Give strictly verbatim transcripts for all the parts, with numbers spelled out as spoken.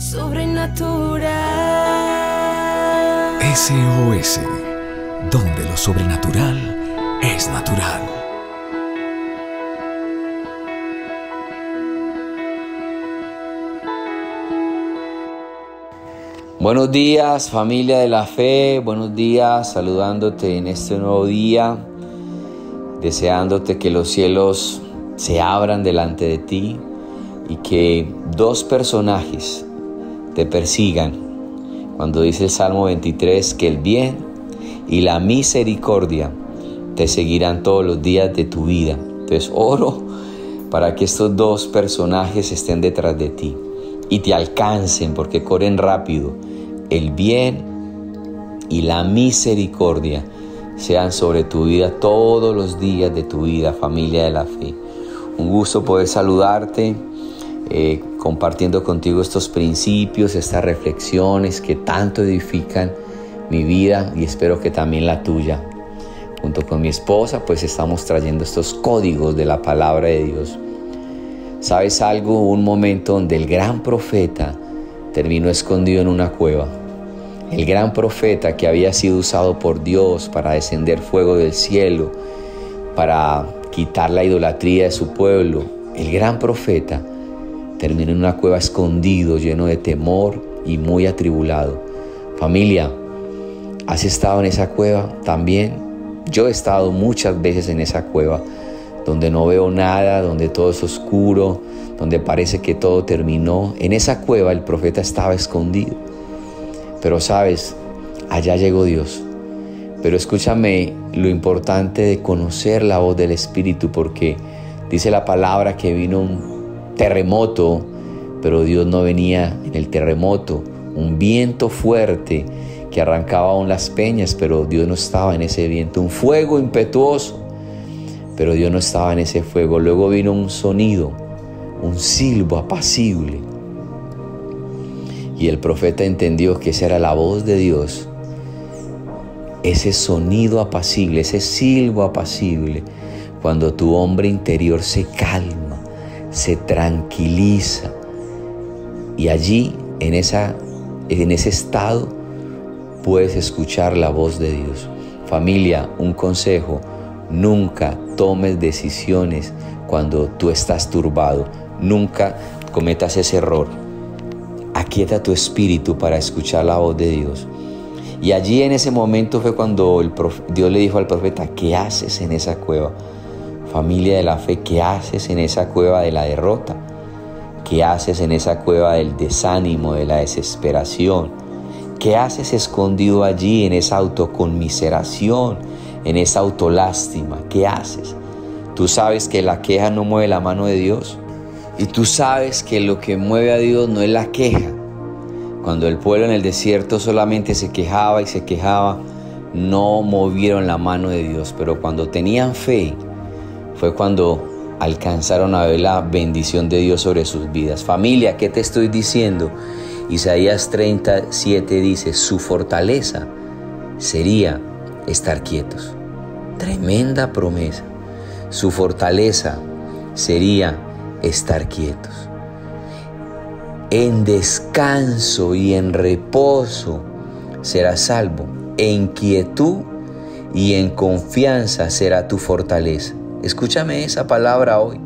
Sobrenatural. S O S, donde lo sobrenatural es natural. Buenos días, familia de la fe, buenos días, saludándote en este nuevo día, deseándote que los cielos se abran delante de ti y que dos personajes te persigan. Cuando dice el Salmo veintitrés que el bien y la misericordia te seguirán todos los días de tu vida. Entonces oro para que estos dos personajes estén detrás de ti y te alcancen, porque corren rápido. El bien y la misericordia sean sobre tu vida todos los días de tu vida, familia de la fe. Un gusto poder saludarte, eh, compartiendo contigo estos principios, estas reflexiones que tanto edifican mi vida y espero que también la tuya. Junto con mi esposa, pues estamos trayendo estos códigos de la palabra de Dios. ¿Sabes algo? Hubo un momento donde el gran profeta terminó escondido en una cueva. El gran profeta que había sido usado por Dios para descender fuego del cielo, para quitar la idolatría de su pueblo, el gran profeta terminó en una cueva escondido, lleno de temor y muy atribulado. Familia, ¿has estado en esa cueva también? Yo he estado muchas veces en esa cueva, donde no veo nada, donde todo es oscuro, donde parece que todo terminó. En esa cueva el profeta estaba escondido. Pero sabes, allá llegó Dios. Pero escúchame lo importante de conocer la voz del Espíritu, porque dice la palabra que vino un terremoto, pero Dios no venía en el terremoto. Un viento fuerte que arrancaba aún las peñas, pero Dios no estaba en ese viento. Un fuego impetuoso, pero Dios no estaba en ese fuego. Luego vino un sonido, un silbo apacible. Y el profeta entendió que esa era la voz de Dios. Ese sonido apacible, ese silbo apacible, cuando tu hombre interior se calma, se tranquiliza. Y allí, en, esa, en ese estado, puedes escuchar la voz de Dios. Familia, un consejo: nunca tomes decisiones cuando tú estás turbado. Nunca cometas ese error. Aquieta tu espíritu para escuchar la voz de Dios. Y allí en ese momento fue cuando el profe- Dios le dijo al profeta: ¿qué haces en esa cueva? Familia de la fe, ¿qué haces en esa cueva de la derrota? ¿Qué haces en esa cueva del desánimo, de la desesperación? ¿Qué haces escondido allí en esa autoconmiseración, en esa autolástima? ¿Qué haces? Tú sabes que la queja no mueve la mano de Dios. Y tú sabes que lo que mueve a Dios no es la queja. Cuando el pueblo en el desierto solamente se quejaba y se quejaba, no movieron la mano de Dios. Pero cuando tenían fe, fue cuando alcanzaron a ver la bendición de Dios sobre sus vidas. Familia, ¿qué te estoy diciendo? Isaías treinta y siete dice: su fortaleza sería estar quietos. Tremenda promesa. Su fortaleza sería estar quietos. En descanso y en reposo serás salvo. En quietud y en confianza será tu fortaleza. Escúchame esa palabra hoy.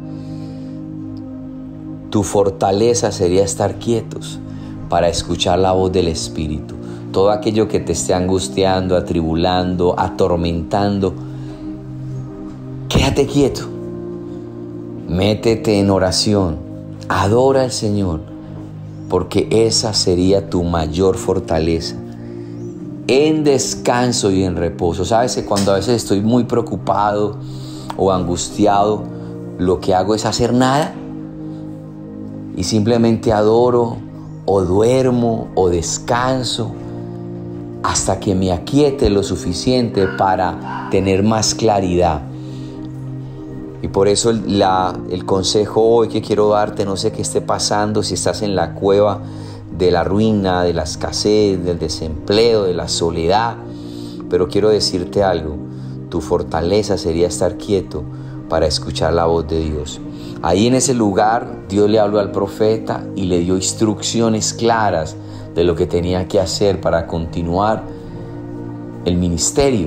Tu fortaleza sería estar quietos para escuchar la voz del Espíritu. Todo aquello que te esté angustiando, atribulando, atormentando, quédate quieto. Métete en oración, adora al Señor, porque esa sería tu mayor fortaleza. En descanso y en reposo. Sabes que cuando a veces estoy muy preocupado o angustiado, lo que hago es hacer nada y simplemente adoro o duermo o descanso hasta que me aquiete lo suficiente para tener más claridad. Y por eso el, la, el consejo hoy que quiero darte, no sé qué esté pasando, si estás en la cueva de la ruina, de la escasez, del desempleo, de la soledad, pero quiero decirte algo: tu fortaleza sería estar quieto para escuchar la voz de Dios. Ahí en ese lugar Dios le habló al profeta y le dio instrucciones claras de lo que tenía que hacer para continuar el ministerio.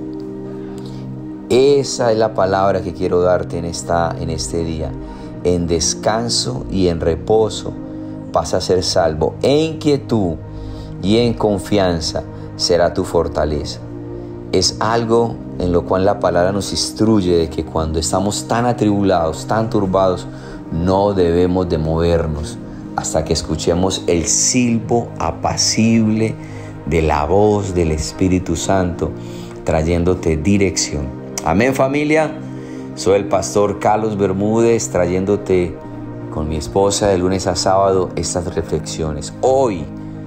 Esa es la palabra que quiero darte en, esta, en este día. En descanso y en reposo vas a ser salvo. En quietud y en confianza será tu fortaleza. Es algo en lo cual la palabra nos instruye de que cuando estamos tan atribulados, tan turbados, no debemos de movernos hasta que escuchemos el silbo apacible de la voz del Espíritu Santo trayéndote dirección. Amén, familia. Soy el pastor Carlos Bermúdez trayéndote con mi esposa de lunes a sábado estas reflexiones. Hoy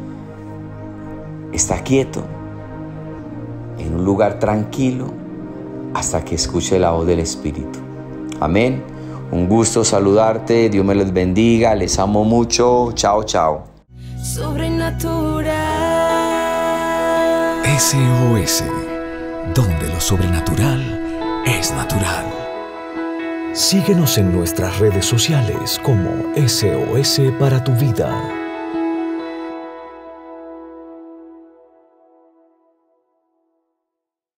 está quieto en un lugar tranquilo hasta que escuche la voz del Espíritu. Amén. Un gusto saludarte. Dios me los bendiga. Les amo mucho. Chao, chao. Sobrenatural. S O S, donde lo sobrenatural es natural. Síguenos en nuestras redes sociales como S O S para tu vida.